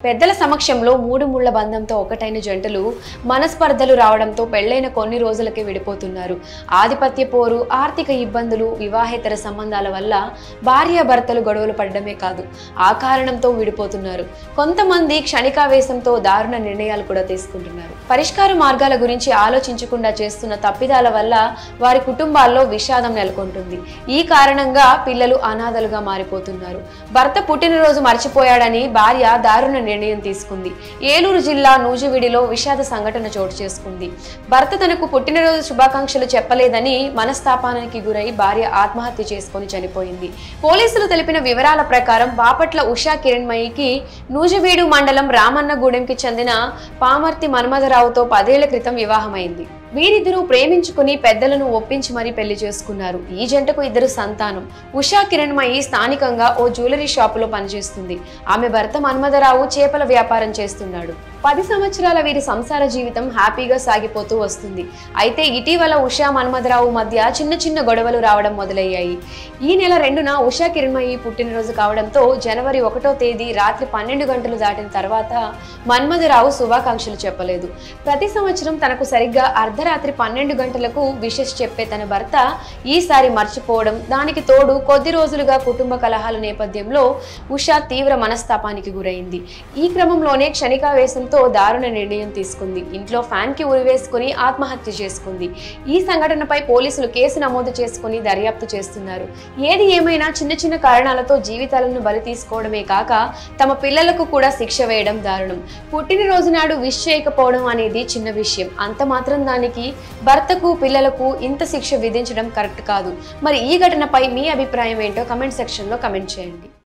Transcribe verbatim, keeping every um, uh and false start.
పెద్దల సమక్షంలో మూడు ముళ్ల బంధంతో ఒకటైన జంటలు మనస్పర్ధలు రావడంతో పెళ్లైన కొన్ని రోజులకే విడిపోతున్నారు. ఆధిపత్య పోరు, ఆర్థిక ఇబ్బందులు, వివాహేతర సంబంధాల వల్ల భార్యాభర్తలు గొడవలు పడడమే కాదు, ఆ కారణంతో విడిపోతున్నారు. కొంతమంది క్షణికావేశంతో దారుణ నిర్ణయాలు కూడా తీసుకుంటున్నారు. పరిష్కార మార్గాల గురించి ఆలోచించకుండా చేస్తున్న తప్పిదాల వల్ల వారి కుటుంబాల్లో విషాదం నెలకొంటుంది. ఈ కారణంగా పిల్లలు అనాథలుగా మారిపోతున్నారు. భర్త పుట్టినరోజు మర్చిపోయాడని భార్య దారుణ నిర్ణయం తీసుకుంది. ఏలూరు జిల్లా నూజివీడిలో విషాద సంఘటన చోటు చేసుకుంది. భర్త తనకు పుట్టినరోజు శుభాకాంక్షలు చెప్పలేదని మనస్తాపానికి గురై భార్య ఆత్మహత్య చేసుకుని చనిపోయింది. పోలీసులు తెలిపిన వివరాల ప్రకారం బాపట్ల ఉషా కిరణ్మయికి నూజివీడు మండలం రామన్నగూడెంకి చెందిన పామర్తి మన్మథరావుతో పదేళ్ల క్రితం వివాహమైంది. వీరిద్దరూ ప్రేమించుకుని పెద్దలను ఒప్పించి మరీ పెళ్లి చేసుకున్నారు. ఈ జంటకు ఇద్దరు సంతానం. ఉషా కిరణ్మయి స్థానికంగా ఓ జ్యువెలరీ షాపులో పనిచేస్తుంది. ఆమె భర్త మన్మథరావు చేపల వ్యాపారం చేస్తున్నాడు. పది సంవత్సరాల వీరి సంసార జీవితం హ్యాపీగా సాగిపోతూ వస్తుంది. అయితే ఇటీవల ఉషా మన్మథరావు మధ్య చిన్న చిన్న గొడవలు రావడం మొదలయ్యాయి. ఈ నెల రెండున ఉషా కిరణ్మయి పుట్టినరోజు కావడంతో జనవరి ఒకటో తేదీ రాత్రి పన్నెండు గంటలు దాటిన తర్వాత మన్మథరావు శుభాకాంక్షలు చెప్పలేదు. ప్రతి సంవత్సరం తనకు సరిగ్గా అర్ధరాత్రి పన్నెండు గంటలకు విషెస్ చెప్పే తన భర్త ఈసారి మర్చిపోవడం, దానికి తోడు కొద్ది రోజులుగా కుటుంబ కలహాల నేపథ్యంలో ఉషా తీవ్ర మనస్తాపానికి గురైంది. ఈ క్రమంలోనే క్షణికావేశంతో దారుణ నిర్ణయం తీసుకుంది. ఇంట్లో ఫ్యాన్ కి ఉరివేసుకుని ఆత్మహత్య చేసుకుంది. ఈ సంఘటనపై పోలీసులు కేసు నమోదు చేసుకుని దర్యాప్తు చేస్తున్నారు. ఏది ఏమైనా చిన్న చిన్న కారణాలతో జీవితాలను బలి తీసుకోవడమే కాక తమ పిల్లలకు కూడా శిక్ష వేయడం దారుణం. పుట్టినరోజు నాడు విష్ చేయకపోవడం అనేది చిన్న విషయం. అంత మాత్రం దానికి భర్తకు పిల్లలకు ఇంత శిక్ష విధించడం కరెక్ట్ కాదు. మరి ఈ ఘటనపై మీ అభిప్రాయం ఏంటో కమెంట్ సెక్షన్ లో కమెంట్ చేయండి.